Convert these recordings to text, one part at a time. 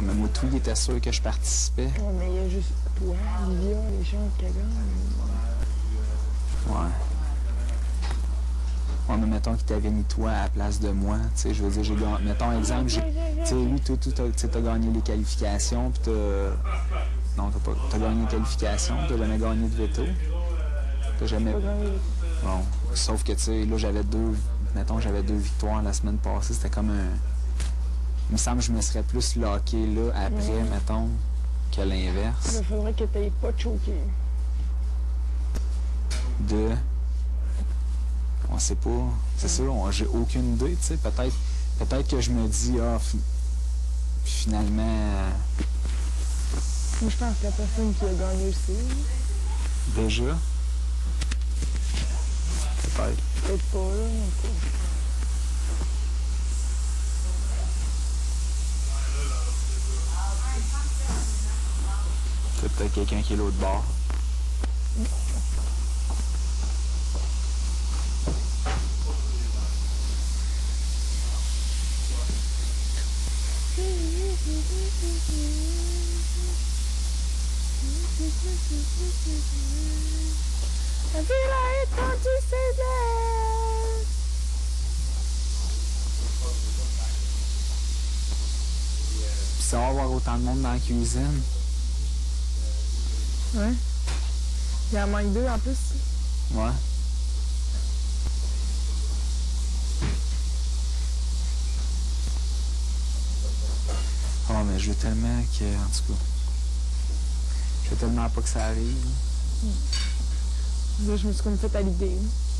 mais moi, tout, il était sûr que je participais. Ouais, mais il y a juste toi, Livia, les gens qui gagnent. Ouais. Ouais, mais mettons qu'il t'avait mis toi à la place de moi. Tu sais, je veux dire, j'ai gagné. Mettons, exemple, tu sais, lui, t'as gagné les qualifications, puis t'as. Non, t'as gagné les qualifications, t'as jamais gagné de veto. T'as jamais. Bon. Sauf que, tu sais, là, j'avais deux victoires la semaine passée. C'était comme un. Il me semble que je me serais plus locké là, après, mettons, que l'inverse. Il faudrait que t'aies pas choqué. On sait pas. C'est sûr, j'ai aucune idée, tu sais. Peut-être que je me dis, finalement. Moi, je pense que la personne qui a gagné aussi. Déjà? Peut-être. Peut-être pas, là, non plus. C'est peut-être quelqu'un qui est l'autre bord. La ville a étendu ses ailes. Puis ça va avoir autant de monde dans la cuisine. Ouais. Il y en manque deux en plus. Ouais. Oh, mais je veux tellement que. En tout cas. Je veux tellement pas que ça arrive. Là, je me suis comme fait à l'idée.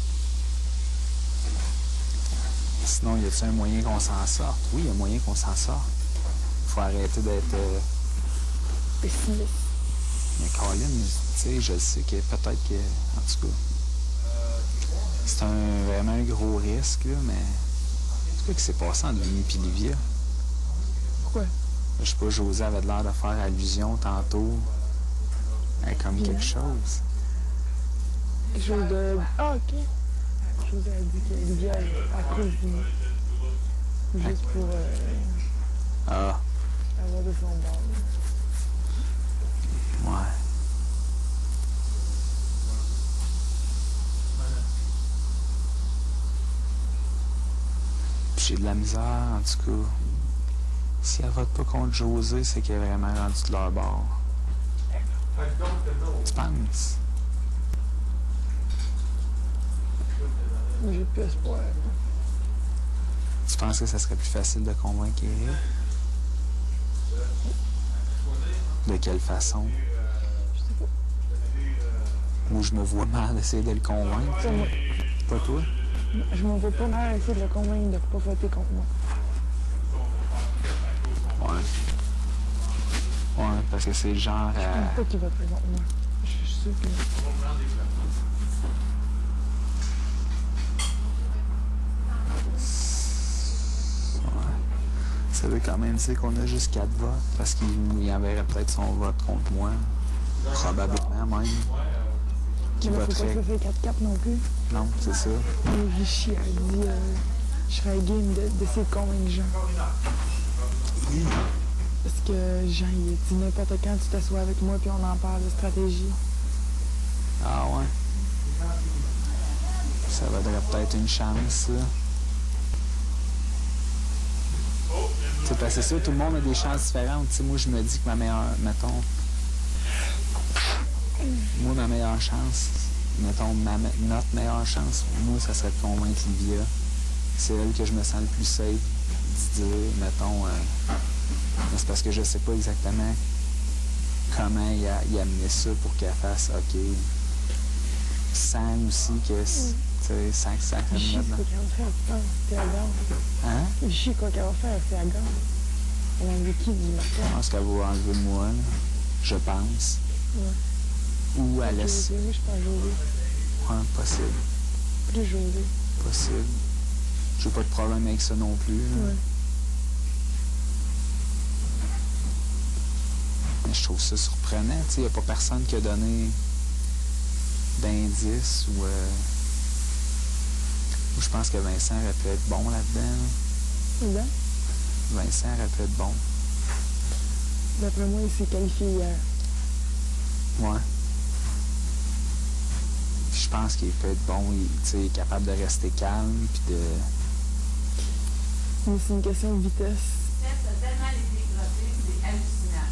Sinon, y a-t-il un moyen qu'on s'en sorte? Oui, il y a un moyen qu'on s'en sorte. Faut arrêter d'être. Pessimiste. Mais Colin, tu sais, je sais que peut-être que. En tout cas. C'est vraiment un gros risque, là, mais. C'est quoi qui s'est passé entre Vinny et Livia? Pourquoi? Je sais pas, José avait l'air de faire allusion tantôt. Comme quelque chose. Quelque chose de. Ah, ok. José a dit que Livia est à cause du. Juste pour Ah, avoir de son bord. ouais. Puis j'ai de la misère, en tout cas. Si elle vote pas contre José, c'est qu'elle est vraiment rendue de leur bord. Tu penses? J'ai plus espoir. Tu penses que ça serait plus facile de convaincre Eric? De quelle façon? Je sais pas. Ou je me vois mal essayer de le convaincre? Pas moi. Pas toi? Je m'en vais pas mal essayer de le convaincre de pas voter contre moi. Ouais. Ouais, parce que c'est le genre Je pense pas qu'il voterait contre moi. Je suis sûre que. Ça veut quand même dire qu'on a juste 4 votes, parce qu'il enverrait peut-être son vote contre moi. Probablement même. Qui Mais faut pas voterait. que ça fait 4-4 non plus. Non, c'est ça. Richie a dit je serais game d'essayer de convaincre Jean. Parce que Jean, il dit n'importe quand tu t'assois avec moi puis on en parle de stratégie. Ah ouais. Ça vaudrait peut-être une chance, ça. C'est parce que c'est ça, tout le monde a des chances différentes. T'sais, moi, je me dis que ma meilleure, mettons, moi, ma meilleure chance, mettons, notre meilleure chance, moi, ça serait de convaincre Livia. C'est elle que je me sens le plus safe d'y dire, mettons, mais c'est parce que je sais pas exactement comment il amenait ça pour qu'elle fasse OK. Sans aussi que, tu sais, sans que ça Richie, mette c'est dans... quoi qu'elle va faire? Tu penses? C'est à gare. Hein? Richie, quoi qu'elle va faire? C'est à gare. Elle va enlever qui du Je marqueur? pense qu'elle va enlever moi, là. Je pense. Ouais. Ou elle laisse... José, moi, je pense José. Ouais, possible. Plus José. Possible. J'ai pas de problème avec ça non plus. Là. Ouais. Mais je trouve ça surprenant. Il n'y a pas personne qui a donné d'indices ou je pense que Vincent aurait pu être bon là-dedans. Là? Vincent aurait pu être bon. D'après moi, il s'est qualifié hier. Ouais. Puis je pense qu'il peut être bon, il est capable de rester calme, puis de... Mais c'est une question de vitesse. Ça a tellement été crotté, c'est hallucinant.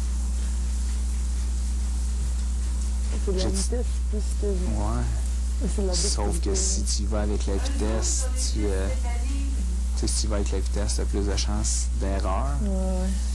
C'est de la J'ai- vitesse plus que... Ouais. C'est de la Sauf que si tu y vas avec la vitesse, si tu y vas avec la vitesse, tu as plus de chances d'erreur. Ouais.